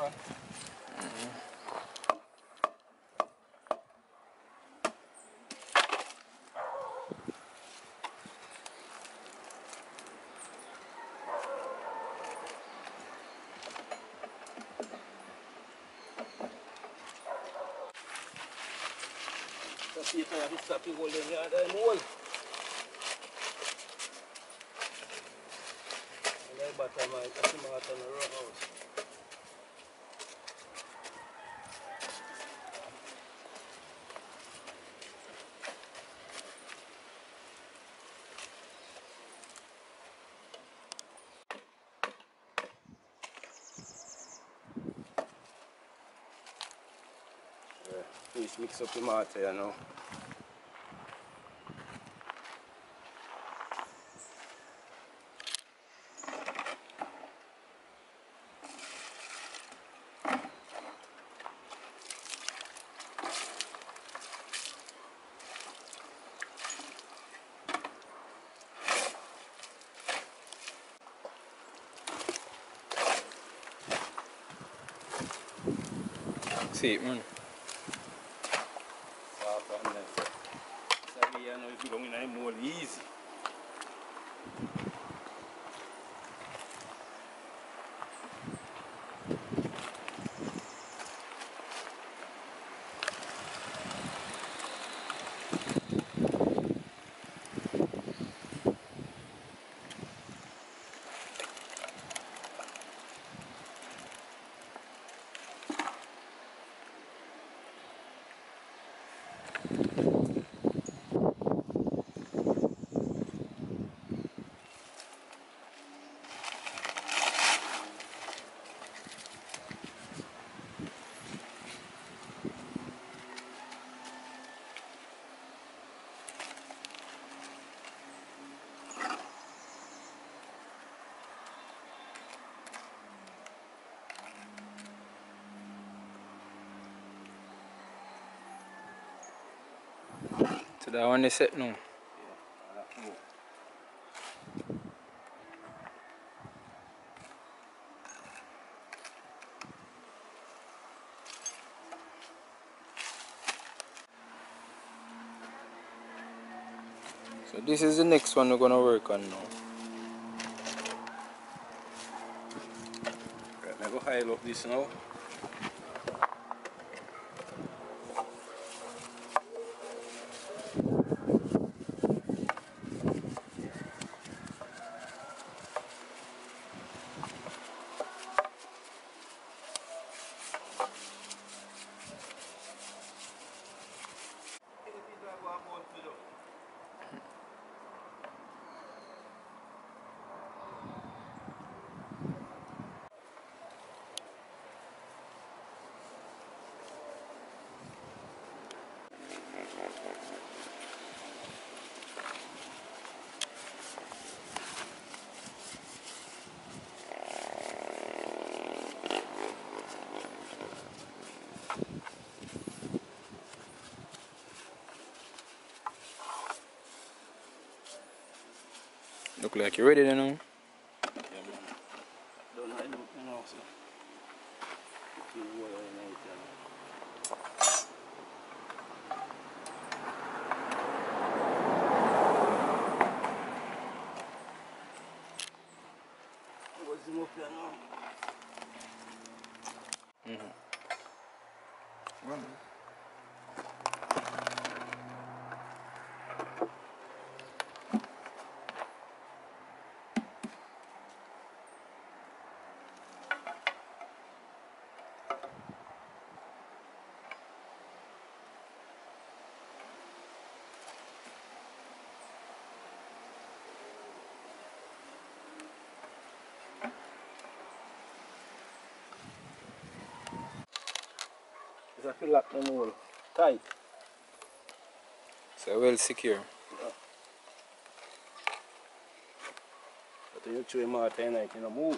one. See if I can stop you holding the other wall. And I bottom I can see my on the row house. Please mix up the mortar here now. See it, man. Soft and nice. So here now if you don't in more easy. So that one is set now. So this is the next one we're gonna work on now. Right, I go high up this now. Look like you're ready then now. Yeah, man. Don't hide them, you know, so. Put the water in it, you know. What's the up here now? Run. I feel like them all tight. So well secure. Yeah. But you throw him out and you know move.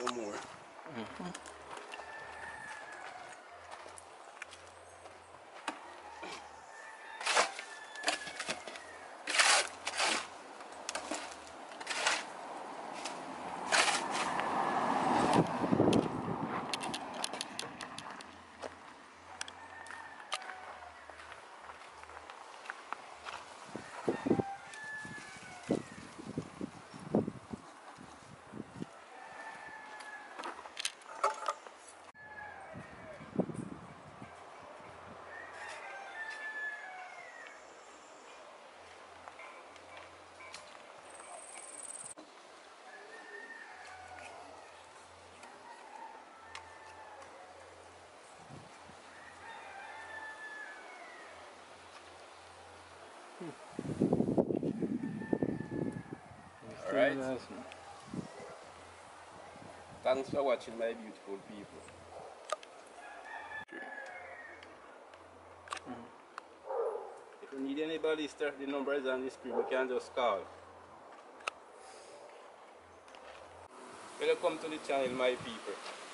some more. Alright. Thanks for watching, my beautiful people. If you need any baluster, the number is on the screen. You can just call. Welcome to the channel, my people.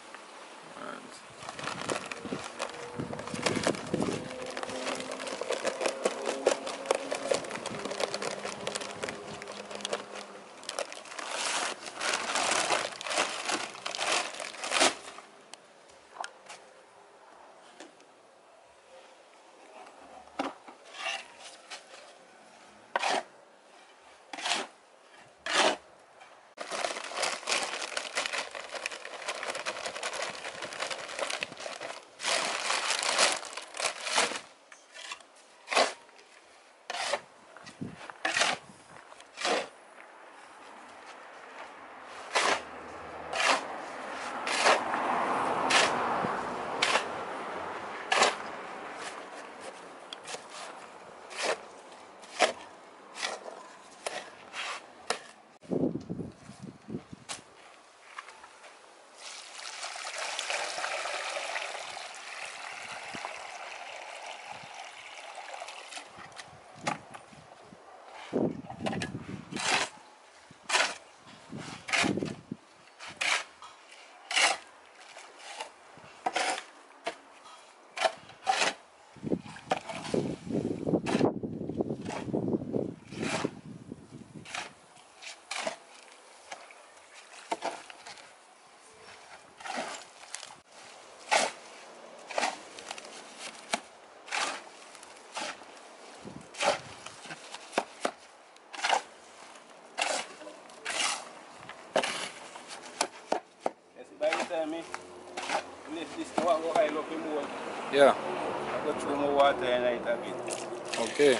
This go high up in more. Yeah. I go through more water and I a bit. Okay.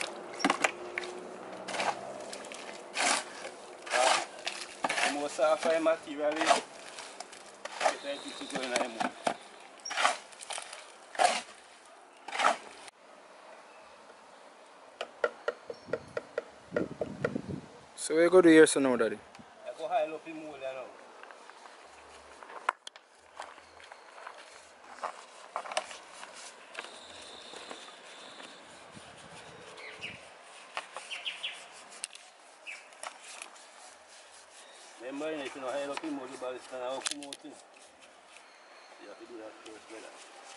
The more softer material is, better it is going to move. So where you go to here so now, Daddy? I go high up in more now. Remember, if you know high up in more, the baluster now come out. You have to do that first, brother.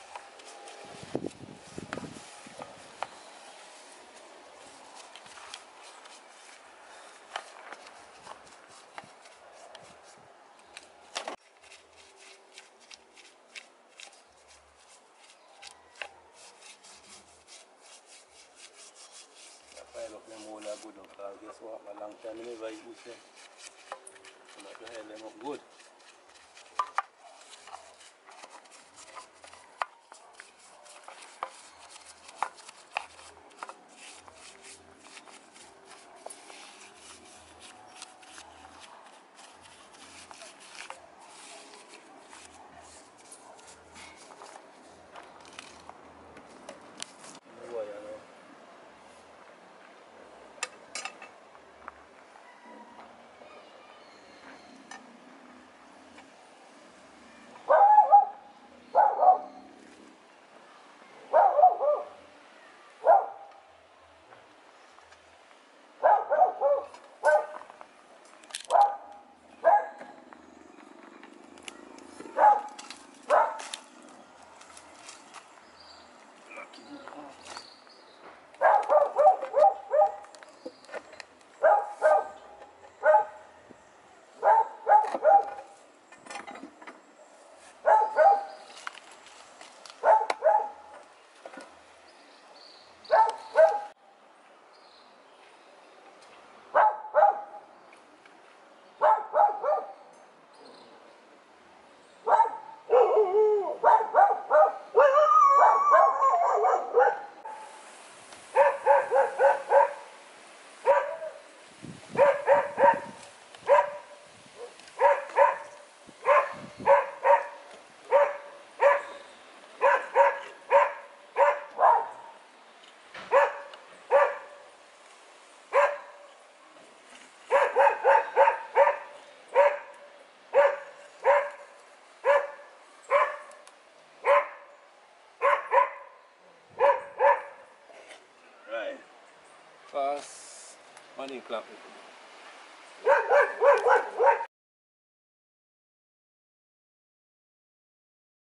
Pile up them all good up, because guess what, a long time I never use them. So I have to held them up good. fast. Money clamp.